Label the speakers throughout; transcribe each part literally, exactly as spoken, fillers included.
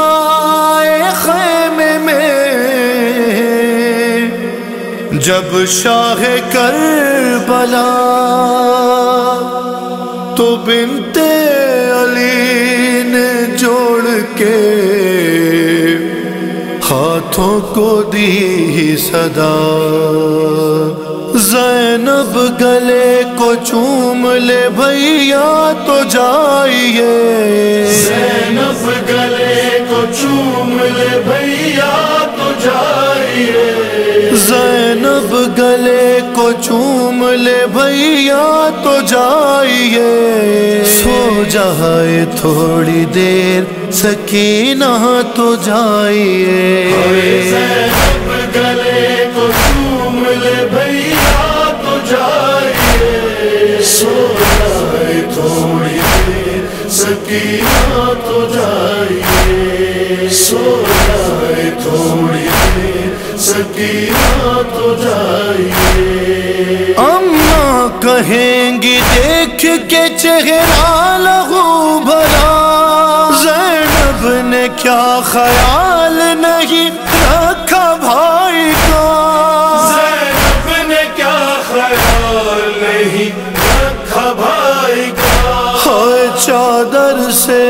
Speaker 1: آئے خیمے میں جب شاہ کربلا، تو بنت علی نے جوڑ کے ہاتھوں کو دی صدا، زینب گلے کو چوم لے بھیا تو جائیے،
Speaker 2: زینب گلے کو چوم لے بھیا تو جائیے،
Speaker 1: زینب گلے کو چوم لے بھیا تو جائیے، سو جائے تھوڑی دیر سکینہ تو جائیے،
Speaker 2: زینب گلے کو چوم لے بھیا تو جائیے، سو جائے تھوڑی دیر سکینہ تو جائیے، سو جائے تھوڑی دیر سکینہ تو جائیے۔
Speaker 1: اماں کہیں گی دیکھ کے چہرہ لہو بھرا، زینب نے کیا خیال نہیں رکھا بھائی کا،
Speaker 2: زینب نے کیا خیال نہیں رکھا بھائی کا،
Speaker 1: ہائے چادر سے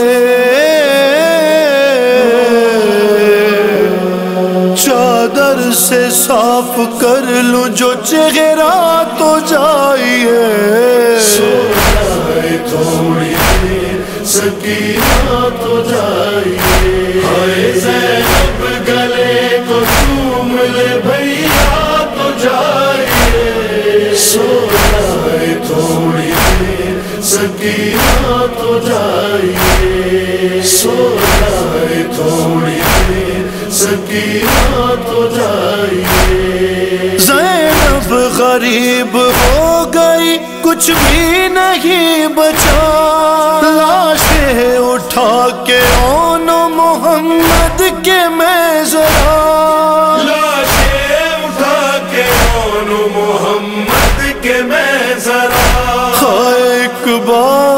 Speaker 1: چادر سے صاف کر لوں جو چہرہ تو جائیے،
Speaker 2: سو جائے تھوڑی دیر سکینہ تو جائیے، ہائے زینب گلے کو چوم لے بھیا تو جائیے، سو جائے تھوڑی دیر سکینہ تو جائیے، سو جائے تھوڑی دیر سکینہ تو جائیے۔
Speaker 1: زینب غریب ہو گئی کچھ بھی نہیں بچا، لاشیں اٹھا کے اونو محمد کے میں ذرا،
Speaker 2: لاشیں اٹھا کے اونو محمد کے میں ذرا،
Speaker 1: ایک بار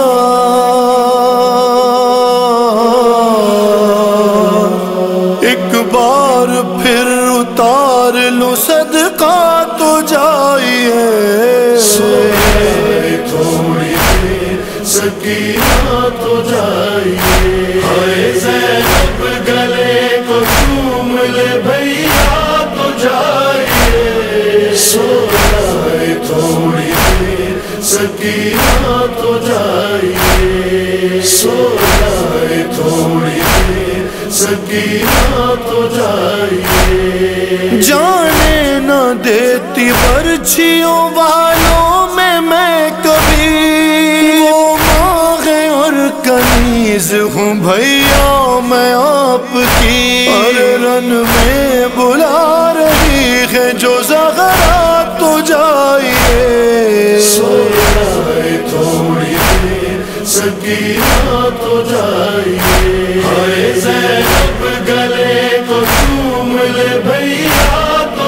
Speaker 1: ایک بار پھر اتار لوں صدقہ تو جائیے،
Speaker 2: سو جائے تھوڑی دیر سکینہ تو جائیے، ہائے زینب گلے کو چوم لے بھیا تو جائیے، سو جائے تھوڑی دیر سکینہ تو جائیے، سو جائے تھوڑی دیر سکینہ تو جائیے۔
Speaker 1: جانے نہ دیتی برچھیوں والوں میں میں کبھی، وہ ماغ اور کنیز ہوں بھیا میں آپ کی، ہر رن میں بلا رہی ہے جو زغرا تو جائیے،
Speaker 2: سو جائے تھوڑی دیر سکینہ تو جائیے، ہائے زینب گلے کو چوم لے بھیا تو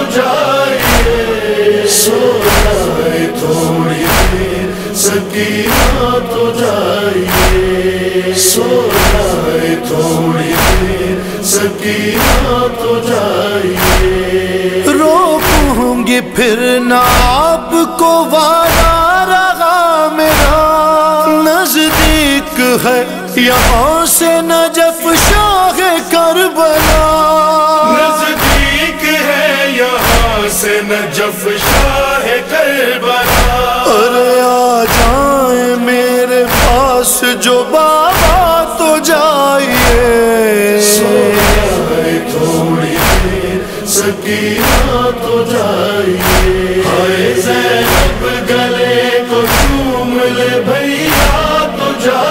Speaker 2: جائیے، سو جائے تھوڑی دیر سکینہ تو جائیے، سو جائے تھوڑی دیر سکینہ تو جائیے۔
Speaker 1: روکوں گی پھر نہ آپ کو وعدہ رہا میرا، نزدیک ہے یہاں سے نجف شاہ کربلا،
Speaker 2: نزدیک ہے یہاں سے نجف شاہ کربلا،
Speaker 1: ارے آ جائیں میرے پاس جو بابا تو جائیے،
Speaker 2: سو جائے تھوڑی دیر سکینہ تو جائیے، ہائے زینب گلے کو چوم لے بھیا تو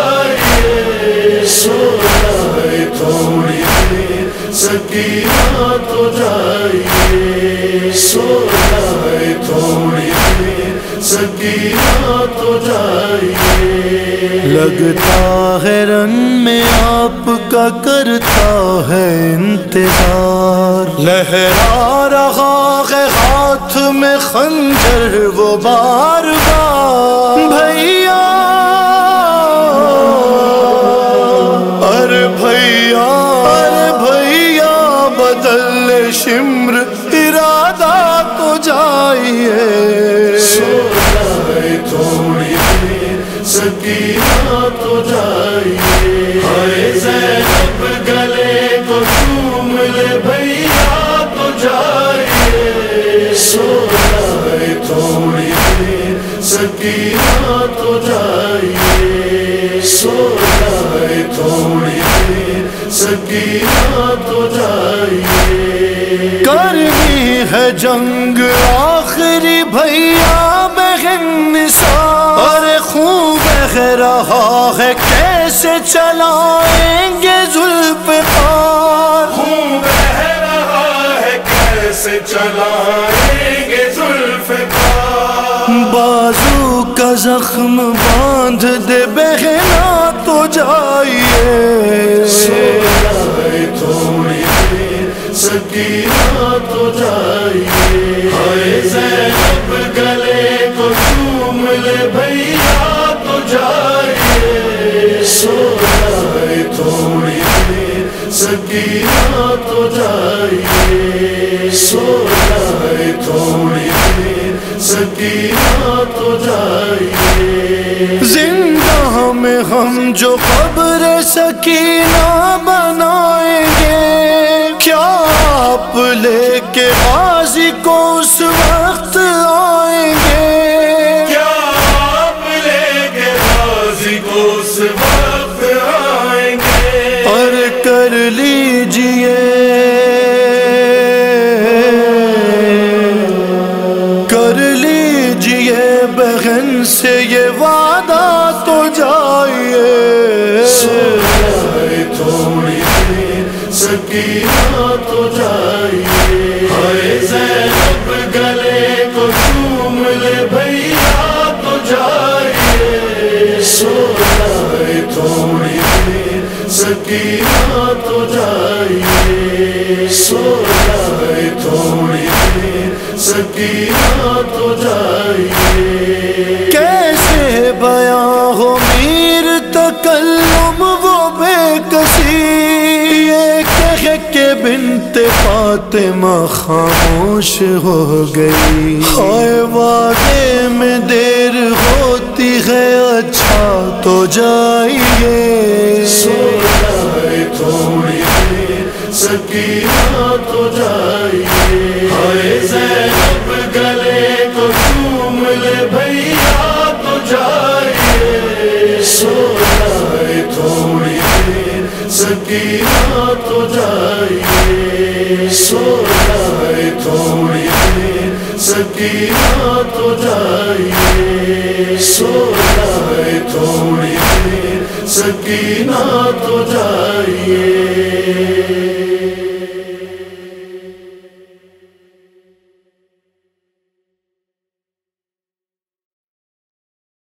Speaker 2: جائیے، سو جائے تھوڑی دیر سکینہ تو جائیے، سو جائے تھوڑی دیر سکینہ تو جائیے۔
Speaker 1: لگتا ہے رن میں آپ کا کرتا ہے انتظار، لہرا رہا ہے ہاتھ میں خنجر وہ بار بار، بھیا ارے بھیا
Speaker 2: سکینہ تو جائیے، سو جائے تھوڑی دیر سکینہ تو جائیے۔
Speaker 1: کرنی ہے جنگ آخری بھیا بہن نثار، اور خون بہہ رہا ہے کیسے چلائیں گے ذوالفقار،
Speaker 2: خون بہہ رہا ہے کیسے چلائیں گے ذوالفقار۔
Speaker 1: بازو کا زخم باندھ دے بہنا تو جائیے،
Speaker 2: سو جائے تھوڑی دیر سکینہ تو جائیے۔ ہائے زینب گلے کو چوم لے بھیا تو جائیے، سو جائے تھوڑی دیر سکینہ تو جائیے، سو جائے تھوڑی دیر سکینہ تو جائیے۔
Speaker 1: زندہ میں ہم جو قبر سکینہ بنائیں گے، کیا آپ لے کے غازی کو اس وقت آئیں گے،
Speaker 2: کیا آپ لے کے غازی کو اس وقت آئیں گے۔
Speaker 1: اور کر لیجئے کر لیجئے بہن سے یہ وعدہ تو جائیے،
Speaker 2: سو جائے تھوڑی دیر سکینہ تو جائیے۔ ہائے زینب گلے کو چوم لے بھیا تو جائیے، سو جائے تھوڑی دیر سکینہ تو جائیے، سو جائے تھوڑی دیر سکینہ تو جائیے۔
Speaker 1: کیسے بیاں ہو میر تکلم وہ بے کسی، یہ کہہ کے بنت فاطمہ خاموش ہو گئی، ہائے وعدے میں دیر ہوتی ہے اچھا تو جائیے،
Speaker 2: سو جائے تھوڑی دیر سکینہ تو جائیے۔ ہائے زینب گلے کو چوم لے بھیا تو جائیے، سو جائے تھوڑی دیر سکینہ تو جائیے، سو جائے تھوڑی دیر سکینہ تو جائیے، سو جائے تھوڑی دیر سکینہ تو جائیے۔